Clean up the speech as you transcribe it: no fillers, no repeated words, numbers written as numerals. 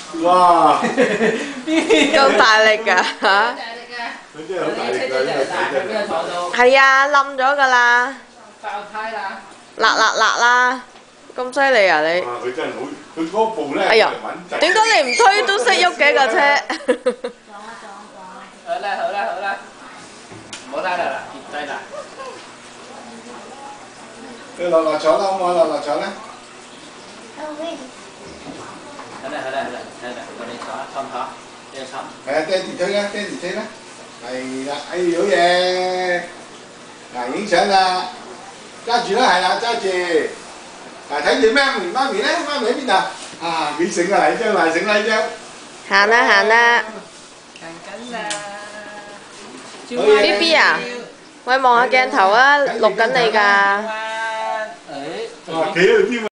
哇！ 咁大力㗎嚇？ 佢真係好大力㗎，呢個仔真係。 係啊，冧咗㗎啦，辣辣辣啦，咁犀利啊你！ 哇！佢真係好，佢嗰步咧哎呀， 穩陣。 點解你唔推都識喐嘅架車？ 好啦，唔好拉啦，跌低啦。 你落坐啦，好唔好？落坐啦。 好啦，我哋坐，坐唔坐？你坐。 係啊，爹哋推啦，爹哋推啦。係啦，哎好嘢！嗱，影相啦，揸住啦，係啦，揸住。嗱，睇住媽咪咧，媽咪喺邊度？啊，幾醒啊！呢張賴醒啦，呢張。 行啦行啦行緊啦。 ，B B 啊，喂望下鏡頭啊，錄緊你㗎。 哇，企喺度添啊！